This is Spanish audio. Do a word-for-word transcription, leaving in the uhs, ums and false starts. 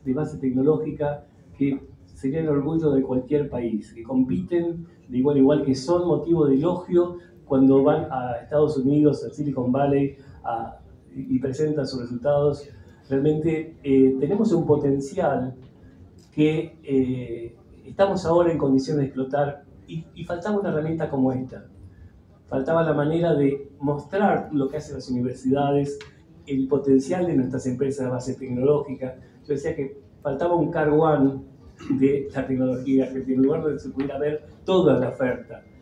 de base tecnológica que serían el orgullo de cualquier país, que compiten de igual a igual, que son motivo de elogio cuando van a Estados Unidos, al Silicon Valley, a, y presentan sus resultados. Realmente eh, tenemos un potencial que eh, estamos ahora en condiciones de explotar y, y faltaba una herramienta como esta. Faltaba la manera de mostrar lo que hacen las universidades, el potencial de nuestras empresas de base tecnológica. Yo decía que faltaba un Car One de la tecnología, que en lugar donde se pudiera ver toda la oferta.